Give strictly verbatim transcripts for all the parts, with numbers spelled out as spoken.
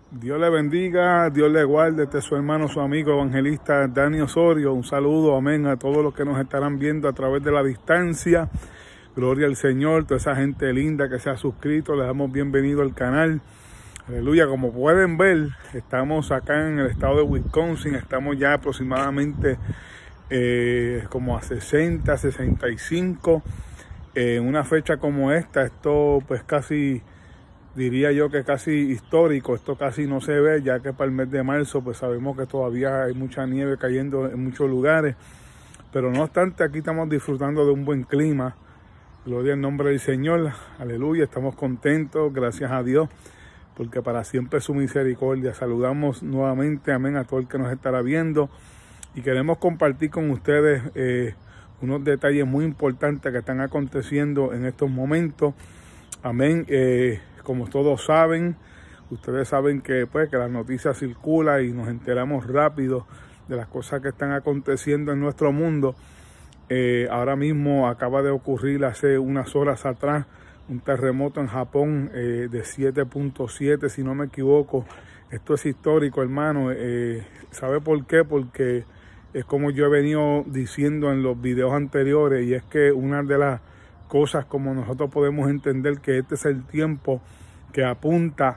Dios le bendiga, Dios le guarde. Este es su hermano, su amigo evangelista Dani Osorio. Un saludo, amén, a todos los que nos estarán viendo a través de la distancia. Gloria al Señor, toda esa gente linda que se ha suscrito, les damos bienvenido al canal. Aleluya, como pueden ver, estamos acá en el estado de Wisconsin, estamos ya aproximadamente eh, como a sesenta, sesenta y cinco. En eh, una fecha como esta, esto pues casi... diría yo que casi histórico, esto casi no se ve, ya que para el mes de marzo pues sabemos que todavía hay mucha nieve cayendo en muchos lugares, pero no obstante aquí estamos disfrutando de un buen clima. Gloria al nombre del Señor, aleluya, estamos contentos, gracias a Dios, porque para siempre es su misericordia. Saludamos nuevamente, amén, a todo el que nos estará viendo y queremos compartir con ustedes eh, unos detalles muy importantes que están aconteciendo en estos momentos, amén. eh, Como todos saben, ustedes saben que pues que las noticias circulan y nos enteramos rápido de las cosas que están aconteciendo en nuestro mundo. Eh, ahora mismo acaba de ocurrir hace unas horas atrás un terremoto en Japón eh, de siete punto siete, si no me equivoco. Esto es histórico, hermano. Eh, ¿Sabe por qué? Porque es como yo he venido diciendo en los videos anteriores, y es que una de las cosas como nosotros podemos entender que este es el tiempo que apunta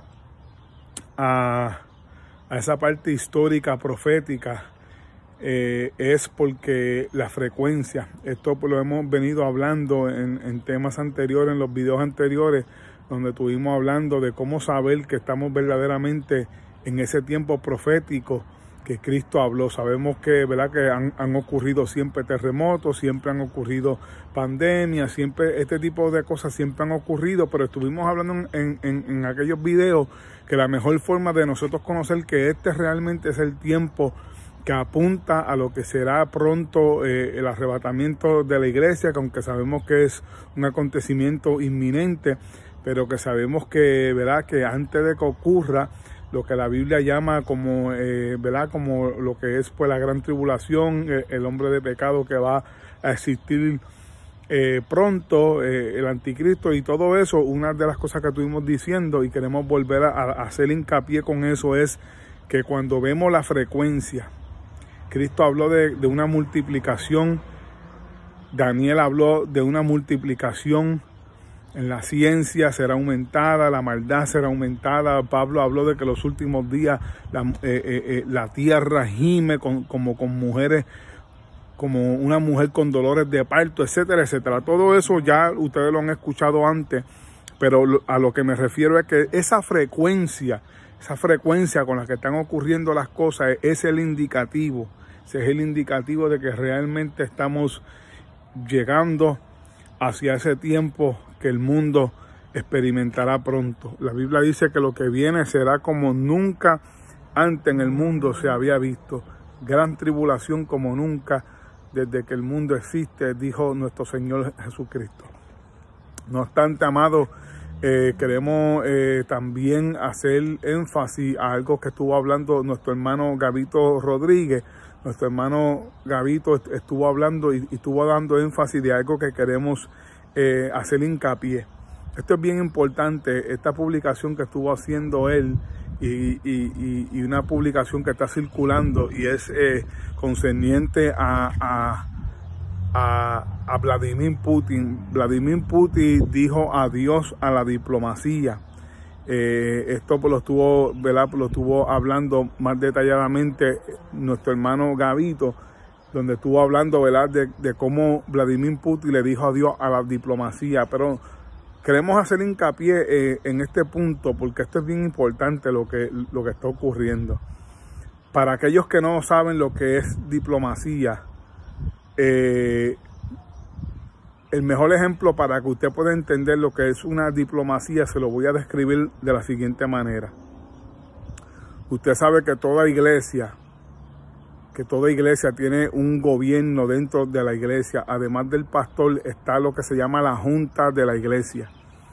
a, a esa parte histórica, profética, eh, es porque la frecuencia, esto lo hemos venido hablando en, en temas anteriores, en los videos anteriores, donde estuvimos hablando de cómo saber que estamos verdaderamente en ese tiempo profético que Cristo habló. Sabemos que, ¿verdad?, que han, han ocurrido siempre terremotos, siempre han ocurrido pandemias, siempre este tipo de cosas siempre han ocurrido, pero estuvimos hablando en, en, en aquellos videos que la mejor forma de nosotros conocer que este realmente es el tiempo que apunta a lo que será pronto eh, el arrebatamiento de la iglesia, que aunque sabemos que es un acontecimiento inminente, pero que sabemos que, ¿verdad?, que antes de que ocurra lo que la Biblia llama como, eh, ¿verdad?, como lo que es pues la gran tribulación, eh, el hombre de pecado que va a existir eh, pronto, eh, el anticristo y todo eso. Una de las cosas que estuvimos diciendo y queremos volver a, a hacer hincapié con eso es que cuando vemos la frecuencia, Cristo habló de, de una multiplicación, Daniel habló de una multiplicación. En la ciencia será aumentada, la maldad será aumentada. Pablo habló de que los últimos días la, eh, eh, eh, la tierra gime con, como con mujeres, como una mujer con dolores de parto, etcétera, etcétera. Todo eso ya ustedes lo han escuchado antes, pero a lo que me refiero es que esa frecuencia, esa frecuencia con la que están ocurriendo las cosas es el indicativo, ese es el indicativo de que realmente estamos llegando hacia ese tiempo que el mundo experimentará pronto. La Biblia dice que lo que viene será como nunca antes en el mundo se había visto. Gran tribulación como nunca desde que el mundo existe, dijo nuestro Señor Jesucristo. No obstante, amados, eh, queremos eh, también hacer énfasis a algo que estuvo hablando nuestro hermano Gabito Rodríguez. Nuestro hermano Gabito estuvo hablando y, y estuvo dando énfasis de algo que queremos eh, hacer hincapié. Esto es bien importante, esta publicación que estuvo haciendo él y, y, y, y una publicación que está circulando y es eh, concerniente a, a, a, a Vladimir Putin. Vladimir Putin dijo adiós a la diplomacia. Eh, esto pues lo estuvo, ¿verdad?, lo estuvo hablando más detalladamente nuestro hermano Gabito, donde estuvo hablando, ¿verdad?, de, de cómo Vladimir Putin le dijo adiós a la diplomacia. Pero queremos hacer hincapié eh, en este punto porque esto es bien importante lo que, lo que está ocurriendo. Para aquellos que no saben lo que es diplomacia, eh, el mejor ejemplo para que usted pueda entender lo que es una diplomacia se lo voy a describir de la siguiente manera. Usted sabe que toda iglesia, que toda iglesia tiene un gobierno dentro de la iglesia. Además del pastor está lo que se llama la junta de la iglesia.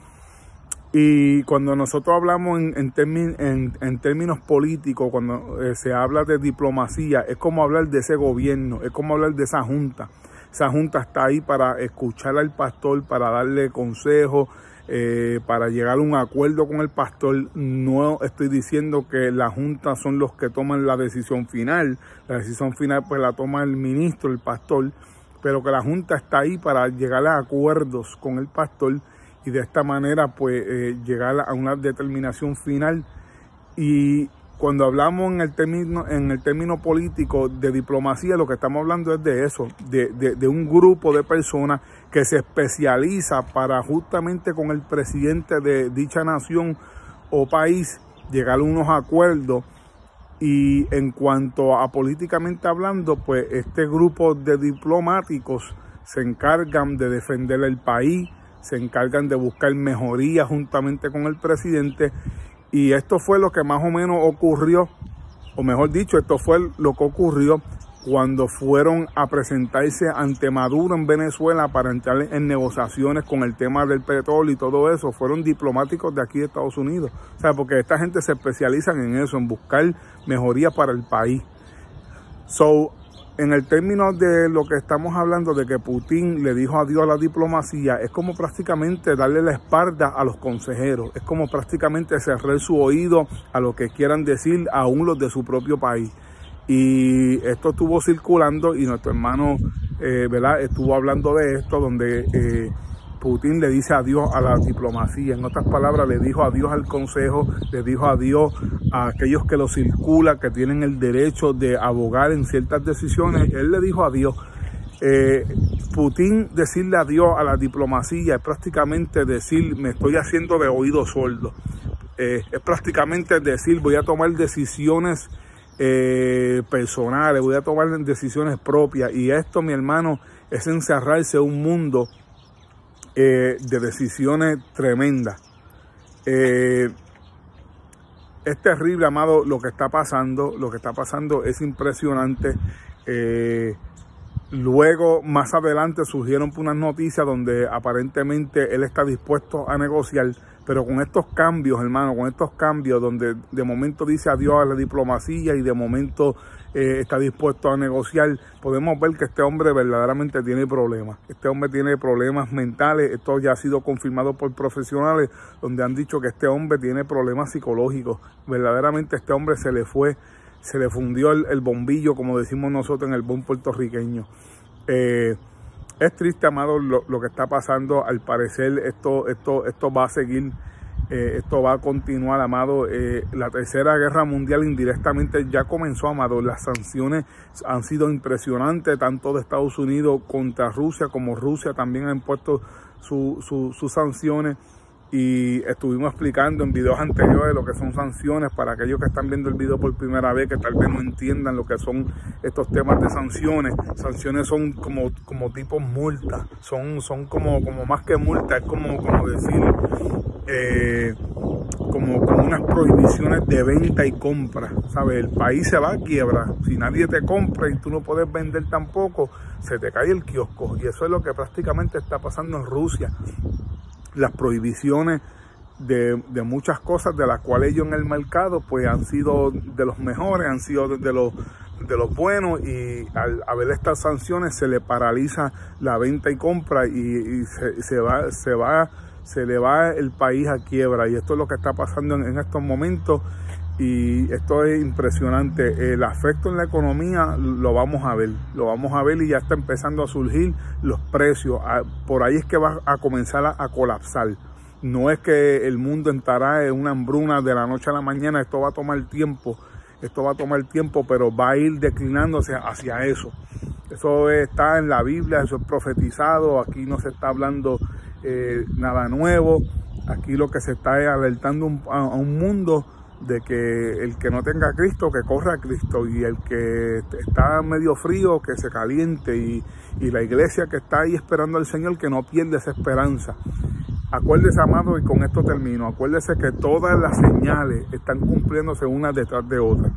Y cuando nosotros hablamos en, en, términ, en, en términos políticos, cuando eh, se habla de diplomacia, es como hablar de ese gobierno, es como hablar de esa junta. Esa junta está ahí para escuchar al pastor, para darle consejos, eh, para llegar a un acuerdo con el pastor. No estoy diciendo que la junta son los que toman la decisión final, la decisión final pues la toma el ministro, el pastor, pero que la junta está ahí para llegar a acuerdos con el pastor y de esta manera pues eh, llegar a una determinación final. Y cuando hablamos en el término, en el término político de diplomacia, lo que estamos hablando es de eso, de, de, de un grupo de personas que se especializa para justamente con el presidente de dicha nación o país llegar a unos acuerdos. Y en cuanto a políticamente hablando, pues este grupo de diplomáticos se encargan de defender el país, se encargan de buscar mejorías juntamente con el presidente. Y esto fue lo que más o menos ocurrió, o mejor dicho, esto fue lo que ocurrió cuando fueron a presentarse ante Maduro en Venezuela para entrar en negociaciones con el tema del petróleo y todo eso. Fueron diplomáticos de aquí de Estados Unidos. O sea, porque esta gente se especializa en eso, en buscar mejorías para el país. So, en el término de lo que estamos hablando de que Putin le dijo adiós a la diplomacia, es como prácticamente darle la espalda a los consejeros, es como prácticamente cerrar su oído a lo que quieran decir aún los de su propio país. Y esto estuvo circulando y nuestro hermano eh, ¿verdad? estuvo hablando de esto, donde eh, Putin le dice adiós a la diplomacia. En otras palabras, le dijo adiós al consejo, le dijo adiós a aquellos que lo circulan, que tienen el derecho de abogar en ciertas decisiones. Él le dijo adiós. Eh, Putin decirle adiós a la diplomacia es prácticamente decir, me estoy haciendo de oído sordo. Eh, es prácticamente decir, voy a tomar decisiones eh, personales, voy a tomar decisiones propias. Y esto, mi hermano, es encerrarse en un mundo Eh, de decisiones tremendas. Eh, es terrible, amado, lo que está pasando. Lo que está pasando es impresionante. Eh, luego, más adelante, surgieron unas noticias donde aparentemente él está dispuesto a negociar. Pero con estos cambios, hermano, con estos cambios donde de momento dice adiós a la diplomacia y de momento eh, está dispuesto a negociar, podemos ver que este hombre verdaderamente tiene problemas. Este hombre tiene problemas mentales. Esto ya ha sido confirmado por profesionales donde han dicho que este hombre tiene problemas psicológicos. Verdaderamente este hombre se le fue, se le fundió el, el bombillo, como decimos nosotros en el buen puertorriqueño. Eh, Es triste, amado, lo, lo que está pasando. Al parecer esto, esto, esto va a seguir, eh, esto va a continuar, amado. Eh, la tercera guerra mundial indirectamente ya comenzó, amado. Las sanciones han sido impresionantes, tanto de Estados Unidos contra Rusia, como Rusia también ha impuesto su, su, sus sanciones. Y estuvimos explicando en videos anteriores lo que son sanciones para aquellos que están viendo el video por primera vez, que tal vez no entiendan lo que son estos temas de sanciones. Sanciones son como, como tipo multa, son, son como, como más que multa, es como, como decir, eh, como, como unas prohibiciones de venta y compra, ¿sabes? El país se va a quiebra, si nadie te compra y tú no puedes vender tampoco, se te cae el kiosco. Y eso es lo que prácticamente está pasando en Rusia. Las prohibiciones de, de muchas cosas de las cuales ellos en el mercado pues han sido de los mejores, han sido de, de los de los buenos, y al haber estas sanciones se le paraliza la venta y compra y, y se, se va se va se le va el país a quiebra. Y esto es lo que está pasando en, en estos momentos, y esto es impresionante. El afecto en la economía lo vamos a ver, lo vamos a ver y ya está empezando a surgir los precios. Por ahí es que va a comenzar a, a colapsar. No es que el mundo entrará en una hambruna de la noche a la mañana, esto va a tomar tiempo, esto va a tomar tiempo, pero va a ir declinándose hacia eso. Eso está en la Biblia, eso es profetizado, aquí no se está hablando eh, nada nuevo, aquí lo que se está es alertando un, a, a un mundo de que el que no tenga a Cristo, que corra a Cristo, y el que está medio frío, que se caliente, y, y la iglesia que está ahí esperando al Señor, que no pierda esa esperanza. Acuérdese, amado, y con esto termino, acuérdese que todas las señales están cumpliéndose unas detrás de otras.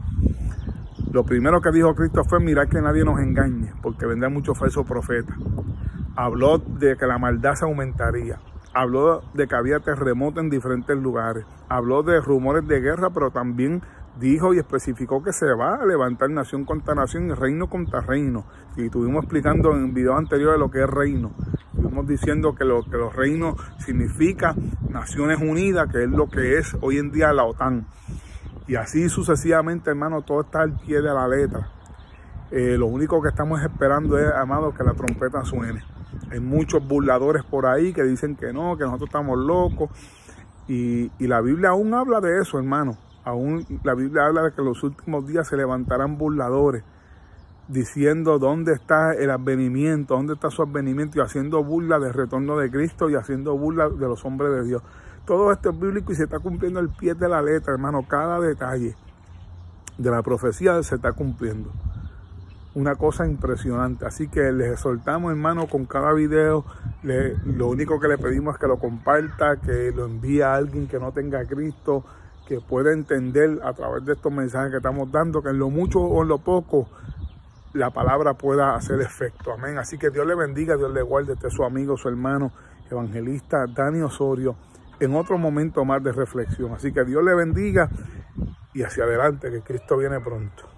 Lo primero que dijo Cristo fue: mirad que nadie nos engañe, porque vendrán muchos falsos profetas. Habló de que la maldad se aumentaría. Habló de que había terremotos en diferentes lugares. Habló de rumores de guerra, pero también dijo y especificó que se va a levantar nación contra nación y reino contra reino. Y estuvimos explicando en videos anteriores lo que es reino. Estuvimos diciendo que, lo, que los reinos significa Naciones Unidas, que es lo que es hoy en día la OTAN. Y así sucesivamente, hermano, todo está al pie de la letra. Eh, lo único que estamos esperando es, amado, que la trompeta suene. Hay muchos burladores por ahí que dicen que no, que nosotros estamos locos. Y, y la Biblia aún habla de eso, hermano. Aún la Biblia habla de que en los últimos días se levantarán burladores, diciendo dónde está el advenimiento, dónde está su advenimiento, y haciendo burla del retorno de Cristo y haciendo burla de los hombres de Dios. Todo esto es bíblico y se está cumpliendo al pie de la letra, hermano. Cada detalle de la profecía se está cumpliendo. Una cosa impresionante. Así que les exhortamos, hermano, con cada video. Le, lo único que le pedimos es que lo comparta, que lo envíe a alguien que no tenga a Cristo, que pueda entender a través de estos mensajes que estamos dando, que en lo mucho o en lo poco la palabra pueda hacer efecto. Amén. Así que Dios le bendiga, Dios le guarde. Este es su amigo, su hermano, evangelista Dani Osorio, en otro momento más de reflexión. Así que Dios le bendiga y hacia adelante, que Cristo viene pronto.